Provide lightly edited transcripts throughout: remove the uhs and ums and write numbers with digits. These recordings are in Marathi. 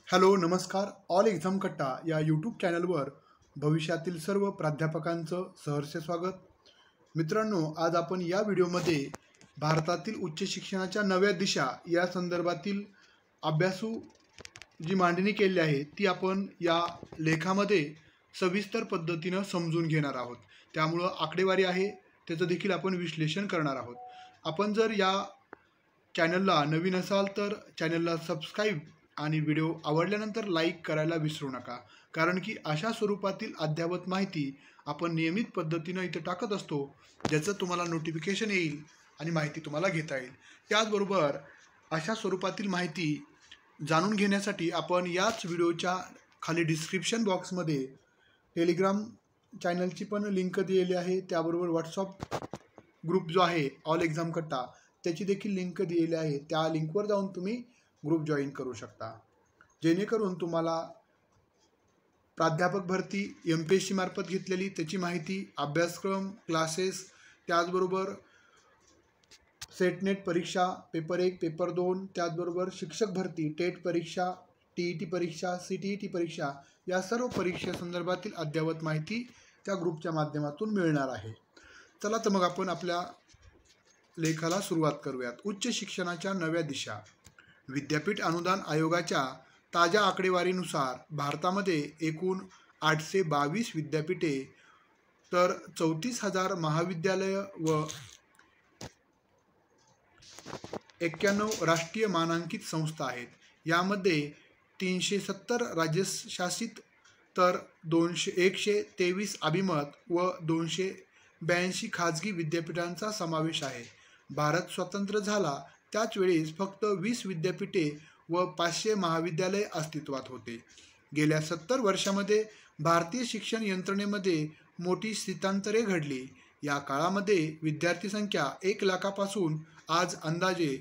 हॅलो नमस्कार. ऑल एक्झाम कट्टा या यूट्यूब चॅनलवर भविष्यातील सर्व प्राध्यापकांचं सहर्ष स्वागत. मित्रांनो, आज आपण या व्हिडिओमध्ये भारतातील उच्च शिक्षणाच्या नव्या दिशा या संदर्भातील अभ्यासू जी मांडणी केली आहे ती आपण या लेखामध्ये सविस्तर पद्धतीनं समजून घेणार आहोत. त्यामुळं आकडेवारी आहे त्याचं देखील आपण विश्लेषण करणार आहोत. आपण जर या चॅनलला नवीन असाल तर चॅनलला सबस्क्राईब आणि व्हिडिओ आवडल्यानंतर लाईक करायला विसरू नका, कारण की अशा स्वरूपातील अद्ययावत माहिती आपण नियमित पद्धतीनं इथं टाकत असतो, ज्याचं तुम्हाला नोटिफिकेशन येईल आणि माहिती तुम्हाला घेता येईल. त्याचबरोबर अशा स्वरूपातील माहिती जाणून घेण्यासाठी आपण याच व्हिडिओच्या खाली डिस्क्रिप्शन बॉक्समध्ये टेलिग्राम चॅनलची पण लिंक दिलेली आहे, त्याबरोबर व्हॉट्सअप ग्रुप जो आहे ऑल एक्झाम कट्टा त्याची देखील लिंक दिलेली आहे. त्या लिंकवर जाऊन तुम्ही ग्रुप जॉईन करू शकता, जेणेकरून तुम्हाला प्राध्यापक भरती MPSC मार्फत घेतलेली त्याची माहिती, अभ्यासक्रम, क्लासेस, त्याचबरोबर सेट नेट परीक्षा पेपर 1 पेपर 2, त्याचबरोबर शिक्षक भरती, टेट परीक्षा, TET परीक्षा, CTET परीक्षा या सर्व परीक्षेसंदर्भातील अद्ययावत माहिती त्या ग्रुपच्या माध्यमातून मिळणार आहे. चला तर मग आपण आपल्या लेखाला सुरुवात करूयात. उच्च शिक्षणाच्या नव्या दिशा. विद्यापीठ अनुदान आयोगाच्या ताज्या आकडेवारीनुसार भारतामध्ये एकूण 822 विद्यापीठे तर 34,000 महाविद्यालय व 91 राष्ट्रीय मानांकित संस्था आहेत. यामध्ये 370 राज्यशासित तर 123 अभिमत व 282 खाजगी विद्यापीठांचा समावेश आहे. भारत स्वतंत्र झाला त्याच वेळेस फक्त 20 विद्यापीठे व 500 महाविद्यालय अस्तित्वात होते. गेल्या 70 वर्षामध्ये भारतीय शिक्षण यंत्रणेमध्ये मोठी स्थितांतरे घडली. या काळामध्ये विद्यार्थी संख्या 1 लाखापासून आज अंदाजे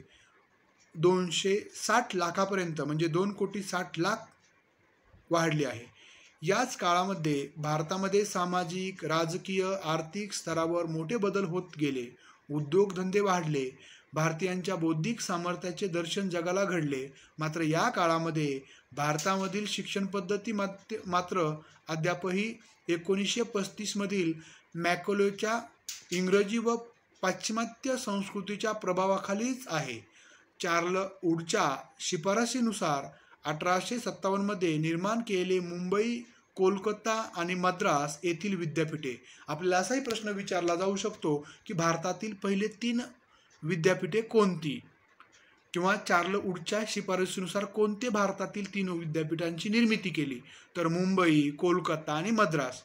260 लाखापर्यंत म्हणजे 2,60,00,000 वाढली आहे. याच काळामध्ये भारतामध्ये सामाजिक, राजकीय, आर्थिक स्तरावर मोठे बदल होत गेले. उद्योगधंदे वाढले. भारतीयांच्या बौद्धिक सामर्थ्याचे दर्शन जगाला घडले. मात्र या काळामध्ये भारतामधील शिक्षण पद्धती मात्र अद्यापही 1935 मधील मॅकॉलेच्या इंग्रजी व पाश्चिमात्य संस्कृतीच्या प्रभावाखालीच आहे. चार्ल्स वूडच्या शिफारशीनुसार 1857 मध्ये निर्माण केलेले मुंबई, कोलकाता आणि मद्रास येथील विद्यापीठे. आपल्याला असाही प्रश्न विचारला जाऊ शकतो की भारतातील पहिले 3 विद्यापीठे कोणती, किंवा चार्ल्स वूडच्या शिफारशीनुसार कोणते भारतातील 3 विद्यापीठांची निर्मिती केली, तर मुंबई, कोलकाता आणि मद्रास.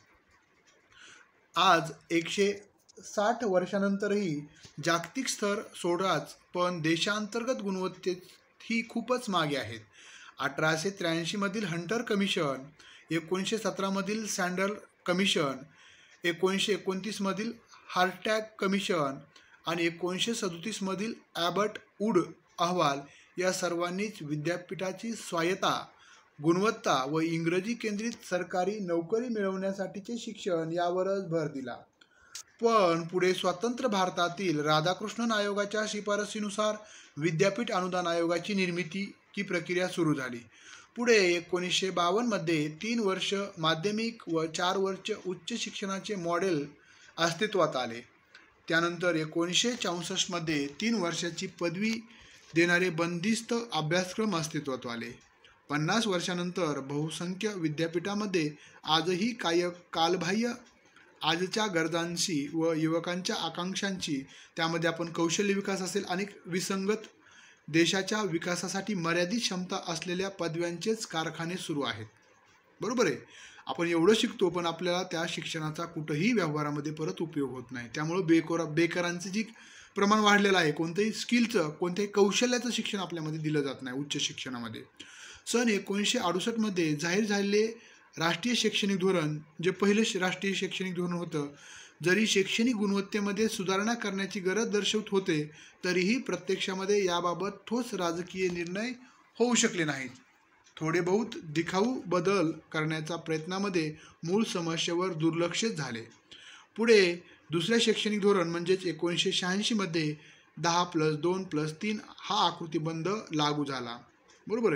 आज 160 वर्षानंतरही जागतिक स्तर सोडाच पण देशांतर्गत गुणवत्तेत ही खूपच मागे आहेत. 1883 मधील हंटर कमिशन, 1917 मधील सँडल कमिशन, 1929 मधील हार्टॅग कमिशन आणि 1937 मधील ॲबट वूड अहवाल या सर्वांनीच विद्यापीठाची स्वायत्ता, गुणवत्ता व इंग्रजी केंद्रित सरकारी नोकरी मिळवण्यासाठीचे शिक्षण यावरच भर दिला. पण पुढे स्वतंत्र भारतातील राधाकृष्णन आयोगाच्या शिफारशीनुसार विद्यापीठ अनुदान आयोगाची निर्मितीची प्रक्रिया सुरू झाली. पुढे 1952 मध्ये 3 वर्ष माध्यमिक व 4 वर्ष उच्च शिक्षणाचे मॉडेल अस्तित्वात आले. त्यानंतर 1964 मध्ये 3 वर्षाची पदवी देणारे बंदिस्त अभ्यासक्रम अस्तित्वात आले. 50 वर्षानंतर बहुसंख्य विद्यापीठामध्ये आजही कालबाह्य आजच्या गरजांशी व युवकांच्या आकांक्षांची, त्यामध्ये आपण कौशल्य विकास असेल, अनेक विसंगत देशाच्या विकासासाठी मर्यादित क्षमता असलेल्या पदव्यांचेच कारखाने सुरू आहेत. बरोबर आहे. आपण एवढं शिकतो पण आपल्याला त्या शिक्षणाचा कुठंही व्यवहारामध्ये परत उपयोग होत नाही. त्यामुळं बेकारांचं जी प्रमाण वाढलेलं आहे. कोणत्याही स्किलचं, कोणत्याही कौशल्याचं शिक्षण आपल्यामध्ये दिलं जात नाही उच्च शिक्षणामध्ये. सन 1968 मध्ये जाहीर झालेले राष्ट्रीय शैक्षणिक धोरण, जे पहिलं राष्ट्रीय शैक्षणिक धोरण होतं, जरी शैक्षणिक गुणवत्तेमध्ये सुधारणा करण्याची गरज दर्शवत होते, तरीही प्रत्यक्षामध्ये याबाबत ठोस राजकीय निर्णय होऊ शकले नाहीत. थोडे बहुत दिखाऊ बदल करण्याच्या प्रयत्नामध्ये मूळ समस्येवर दुर्लक्ष झाले. पुढे दुसऱ्या शैक्षणिक धोरण म्हणजेच 1986 मध्ये 10+2+3 हा आकृतिबंध लागू झाला. बरोबर आहे.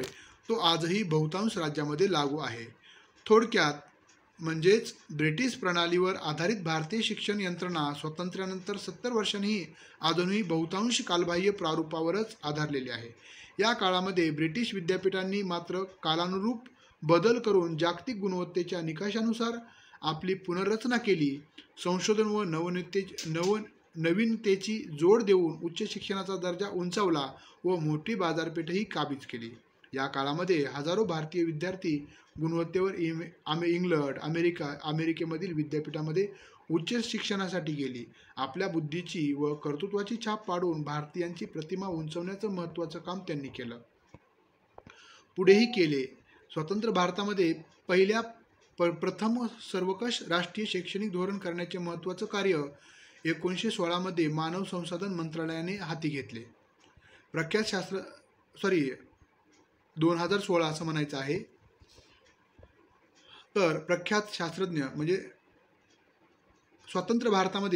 तो आजही बहुतांश राज्यामध्ये लागू आहे. थोडक्यात म्हणजेच ब्रिटिश प्रणालीवर आधारित भारतीय शिक्षण यंत्रणा स्वातंत्र्यानंतर 70 वर्षांनी अजूनही बहुतांश कालबाह्य प्रारूपावरच आधारलेली आहे. या काळामध्ये ब्रिटिश विद्यापीठांनी मात्र कालानुरूप बदल करून जागतिक गुणवत्तेच्या निकषानुसार आपली पुनर्रचना केली. संशोधन व नवीनतेची जोड देऊन उच्च शिक्षणाचा दर्जा उंचावला व मोठी बाजारपेठही काबीज केली. या काळामध्ये हजारो भारतीय विद्यार्थी गुणवत्तेवर इंग्लंड, अमेरिकेमधील विद्यापीठामध्ये उच्च शिक्षणासाठी गेली. आपल्या बुद्धीची व कर्तृत्वाची छाप पाडून भारतीयांची प्रतिमा उंचवण्याचं महत्त्वाचं काम त्यांनी केलं, पुढेही केले. स्वतंत्र भारतामध्ये प्रथम सर्वकष राष्ट्रीय शैक्षणिक धोरण करण्याचे महत्त्वाचं कार्य 1916 मध्ये मानव संसाधन मंत्रालयाने हाती घेतले. 2016 असं म्हणायचं आहे. तर प्रख्यात शास्त्रज्ञ म्हणजे स्वतंत्र भारतामध्ये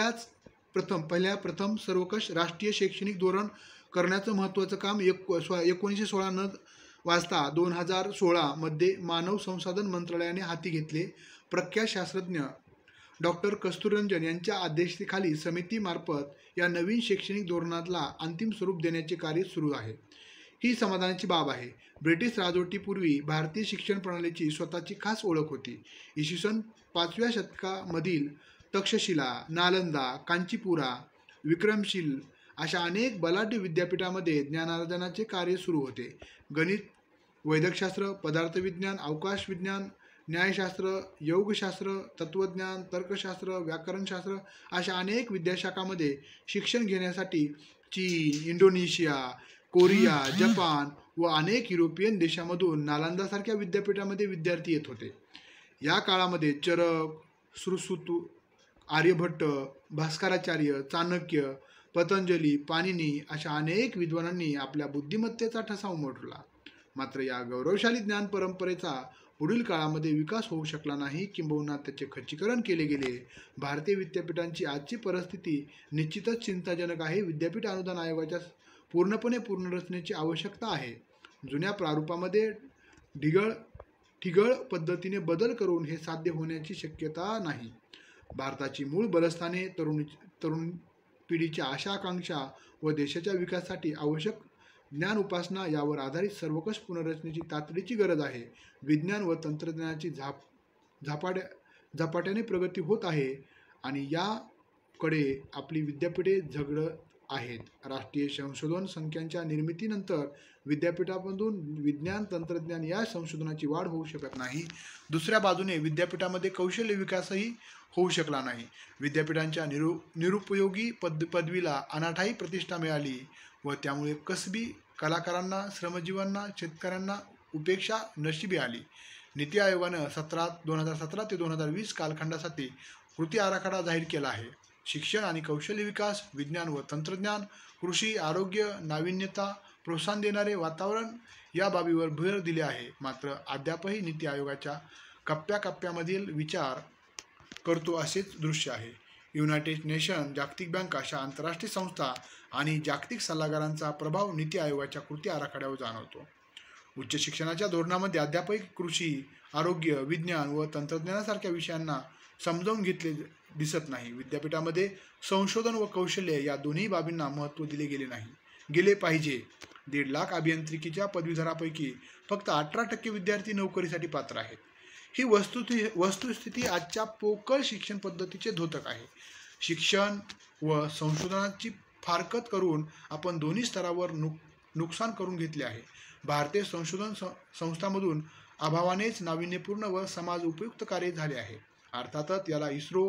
प्रथम सर्वकष राष्ट्रीय शैक्षणिक धोरण करण्याचं महत्त्वाचं काम 1916 न वाजता 2016 मध्ये मानव संसाधन मंत्रालयाने हाती घेतले. प्रख्यात शास्त्रज्ञ डॉक्टर कस्तुररंजन यांच्या अध्यक्षतेखाली समितीमार्फत या नवीन शैक्षणिक धोरणाला अंतिम स्वरूप देण्याचे कार्य सुरू आहे. ही समाधानाची बाब आहे. ब्रिटिश राजवटीपूर्वी भारतीय शिक्षण प्रणालीची स्वतःची खास ओळख होती. इसवी सन 5व्या शतकामधील तक्षशिला, नालंदा, कांचीपुरा, विक्रमशील अशा अनेक बलाढ्य विद्यापीठामध्ये ज्ञानार्जनाचे कार्य सुरू होते. गणित, वैद्यकशास्त्र, पदार्थविज्ञान, अवकाश विज्ञान, न्यायशास्त्र, योगशास्त्र, तत्त्वज्ञान, तर्कशास्त्र, व्याकरणशास्त्र अशा अनेक विद्याशाखांमध्ये शिक्षण घेण्यासाठी चीन, इंडोनेशिया, कोरिया, जपान व अनेक युरोपियन देशांमधून नालंदासारख्या विद्यापीठामध्ये विद्यार्थी येत होते. या काळामध्ये चरक, सुश्रुत, आर्यभट्ट, भास्कराचार्य, चाणक्य, पतंजली, पाणिनी अशा अनेक विद्वानांनी आपल्या बुद्धिमत्तेचा ठसा उमटवला. मात्र या गौरवशाली ज्ञान परंपरेचा पुढील काळामध्ये विकास होऊ शकला नाही, किंबहुना त्याचे खच्चीकरण केले गेले. भारतीय विद्यापीठांची आजची परिस्थिती निश्चितच चिंताजनक आहे. विद्यापीठ अनुदान आयोगाच्या पुनर्रचनेची आवश्यकता आहे. जुन्या प्रारूपामध्ये ठिगळ पद्धतीने बदल करून हे साध्य होण्याची शक्यता नाही. भारताची मूळ बलस्थाने, तरुण पिढीच्या आशा आकांक्षा व देशाच्या विकासासाठी आवश्यक ज्ञान उपासना यावर आधारित सर्वकष पुनर्रचनेची तातडीची गरज आहे. विज्ञान व तंत्रज्ञानाची झपाट्याने प्रगती होत आहे आणि याकडे आपली विद्यापीठे झगडत आहेत. राष्ट्रीय संशोधन संख्यांच्या निर्मितीनंतर विद्यापीठामधून विज्ञान तंत्रज्ञान या संशोधनाची वाढ होऊ शकत नाही. दुसऱ्या बाजूने विद्यापीठामध्ये कौशल्य विकासही होऊ शकला नाही. विद्यापीठांच्या निरुपयोगी पदवीला अनाठायी प्रतिष्ठा मिळाली व त्यामुळे कसबी कलाकारांना, श्रमजीवांना, शेतकऱ्यांना उपेक्षा नशिबी आली. नीती आयोगानं 2017 ते 2020 कालखंडासाठी कृती आराखडा जाहीर केला आहे. शिक्षण आणि कौशल्य विकास, विज्ञान व तंत्रज्ञान, कृषी, आरोग्य, नाविन्यता प्रोत्साहन देणारे वातावरण या बाबीवर भर दिले आहे. मात्र अद्यापही नीती आयोगाच्या कप्प्यामधील विचार करतो असेच दृश्य आहे. युनायटेड नेशन, जागतिक बँक अशा आंतरराष्ट्रीय संस्था आणि जागतिक सल्लागारांचा प्रभाव नीती आयोगाच्या कृती आराखड्यावर जाणवतो. उच्च शिक्षणाच्या धोरणामध्ये अद्यापही कृषी, आरोग्य, विज्ञान व तंत्रज्ञानासारख्या विषयांना समजावून घेतले दिसत नाही. विद्यापीठामध्ये संशोधन व कौशल्य या दोन्ही बाबींना महत्त्व दिले गेले पाहिजे. 1.5 लाख अभियांत्रिकीच्या पदवीधरांपैकी फक्त 18% विद्यार्थी नोकरीसाठी पात्र आहेत. ही वस्तुस्थिती आजच्या पोकळ शिक्षण पद्धतीचे द्योतक आहे. शिक्षण व संशोधनाची फारकत करून आपण दोन्ही स्तरावर नुकसान करून घेतले आहे. भारतीय संशोधन संस्थांमधून अभावानेच नाविन्यपूर्ण व समाज उपयुक्त कार्य झाले आहे. अर्थातच याला इस्रो,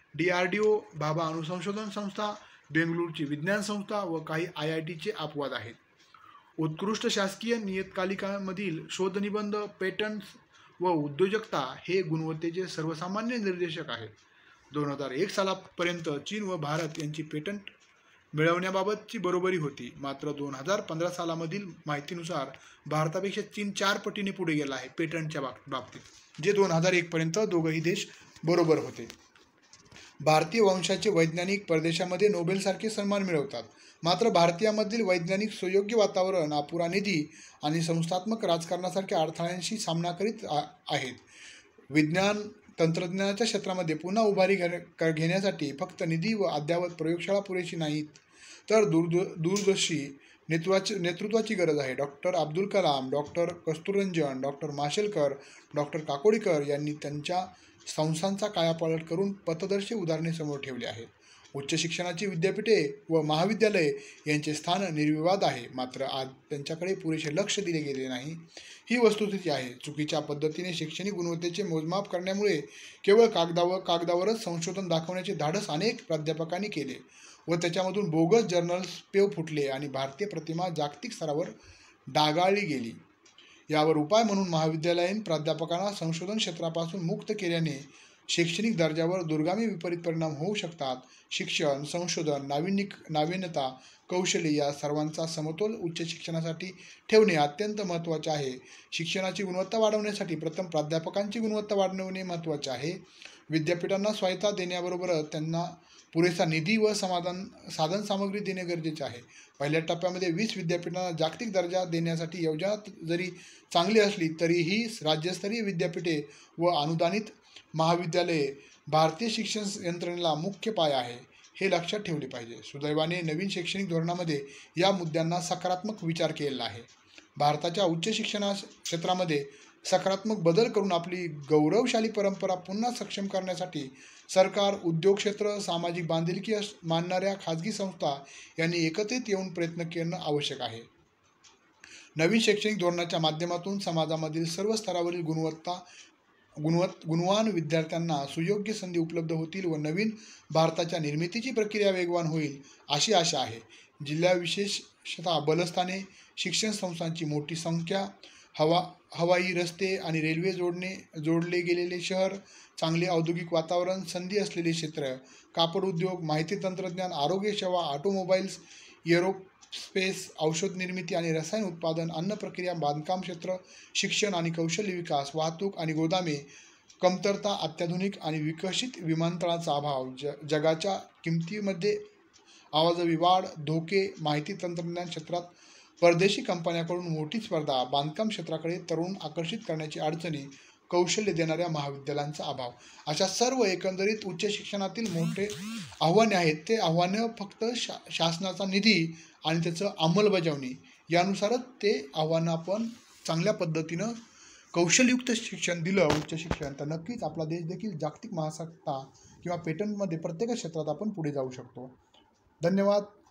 DRDO, भाभा अणुसंशोधन संस्था, बेंगळुरूची विज्ञान संस्था व काही IITचे अपवाद आहेत. उत्कृष्ट शासकीय नियतकालिकांमधील शोधनिबंध, पेटंट्स व उद्योजकता हे गुणवत्तेचे सर्वसामान्य निर्देशक आहेत. 2001 सालापर्यंत चीन व भारत यांची पेटंट मिळवण्याबाबतची बरोबरी होती. मात्र 2015 सालामधील माहितीनुसार भारतापेक्षा चीन 4 पटीने पुढे गेला आहे पेटंटच्या बाबतीत, जे 2001 पर्यंत दोघंही देश बरोबर होते. भारतीय वंशाचे वैज्ञानिक परदेशामध्ये नोबेलसारखे सन्मान मिळवतात. मात्र भारतीयांमधील वैज्ञानिक सुयोग्य वातावरण, अपुरा निधी आणि संस्थात्मक राजकारणासारख्या अडथळ्यांशी सामना करीत आहेत. विज्ञान तंत्रज्ञानाच्या क्षेत्रामध्ये पुन्हा उभारी घेण्यासाठी फक्त निधी व अद्ययावत प्रयोगशाळा पुरेशी नाहीत, तर दूरदर्शी नेतृत्वाची गरज आहे. Doctor Abdul Kalam, doctor Kasturirangan, doctor Mashelkar, doctor Kakodkar यांनी त्यांच्या संस्थांचा कायापालट करून पथदर्शी उदाहरणे समोर ठेवली आहेत. उच्च शिक्षणाची विद्यापीठे व महाविद्यालये यांचे स्थान निर्विवाद आहे, मात्र आज त्यांच्याकडे पुरेसे लक्ष दिले गेले नाही, ही वस्तुस्थिती आहे. चुकीच्या पद्धतीने शैक्षणिक गुणवत्तेचे मोजमाप करण्यामुळे केवळ कागदावरच संशोधन दाखवण्याचे धाडस अनेक प्राध्यापकांनी केले व त्याच्यामधून बोगस जर्नल्स पेव फुटले आणि भारतीय प्रतिमा जागतिक स्तरावर डागाळली गेली. यावर उपाय म्हणून महाविद्यालयीन प्राध्यापकांना संशोधन क्षेत्रापासून मुक्त केल्याने शैक्षणिक दर्जावर दूरगामी विपरीत परिणाम होऊ शकतात. शिक्षण, संशोधन, नाविन्यता, कौशल्य या सर्वांचा समतोल उच्च शिक्षणासाठी ठेवणे अत्यंत महत्त्वाचे आहे. शिक्षणाची गुणवत्ता वाढवण्यासाठी प्रथम प्राध्यापकांची गुणवत्ता वाढवणे महत्त्वाचे आहे. विद्यापीठांना स्वायत्ता देण्याबरोबरच त्यांना पुरेसा निधी व साधनसामग्री देणे गरजेचे आहे. पहिल्या टप्प्यामध्ये 20 विद्यापीठांना जागतिक दर्जा देण्यासाठी योजना जरी चांगली असली तरीही राज्यस्तरीय विद्यापीठे व अनुदानित महाविद्यालये भारतीय शिक्षण यंत्रणेला मुख्य पाया आहे, हे लक्षात ठेवले पाहिजे. सुदैवाने नवीन शैक्षणिक धोरणामध्ये या मुद्द्यांना सकारात्मक विचार केलेला आहे. भारताच्या उच्च शिक्षण क्षेत्रामध्ये सकारात्मक बदल करून आपली गौरवशाली परंपरा पुन्हा सक्षम करण्यासाठी सरकार, उद्योग क्षेत्र, सामाजिक बांधिलकी मानणाऱ्या खाजगी संस्था यांनी एकत्रित येऊन प्रयत्न करणं आवश्यक आहे. नवीन शैक्षणिक धोरणाच्या माध्यमातून समाजामधील सर्व स्तरावरील गुणवान विद्यार्थ्यांना सुयोग्य संधी उपलब्ध होतील व नवीन भारताच्या निर्मितीची प्रक्रिया वेगवान होईल, अशी आशा आहे. जिल्हा विशेषतः बलस्थाने, शिक्षण संस्थांची मोठी संख्या, हवाई, रस्ते आणि रेल्वे जोडले गेलेले शहर, चांगले औद्योगिक वातावरण, संधी असलेले क्षेत्र, कापड उद्योग, माहिती तंत्रज्ञान, आरोग्य सेवा, ऑटोमोबाईल्स, एरोस्पेस, औषध निर्मिती आणि रसायन उत्पादन, अन्न प्रक्रिया, बांधकाम क्षेत्र, शिक्षण आणि कौशल्य विकास, वाहतूक आणि गोदामे, कमतरता, अत्याधुनिक आणि विकसित विमानतळांचा अभाव, जगाच्या किमतीमध्ये आवाजवी वाढ, धोके, माहिती तंत्रज्ञान क्षेत्रात परदेशी कंपन्यांकडून मोठी स्पर्धा, बांधकाम क्षेत्राकडे तरुण आकर्षित करण्याची अडचणी, कौशल्य देणाऱ्या महाविद्यालयांचा अभाव, अशा सर्व एकंदरीत उच्च शिक्षणातील मोठे आव्हाने आहेत. ते आव्हानं फक्त शासनाचा निधी आणि त्याचं अंमलबजावणी यानुसारच ते आव्हानं आपण चांगल्या पद्धतीनं कौशलयुक्त शिक्षण दिलं, उच्च शिक्षण, तर नक्कीच आपला देश देखील जागतिक महासत्ता किंवा पेटंटमध्ये प्रत्येक क्षेत्रात आपण पुढे जाऊ शकतो. धन्यवाद.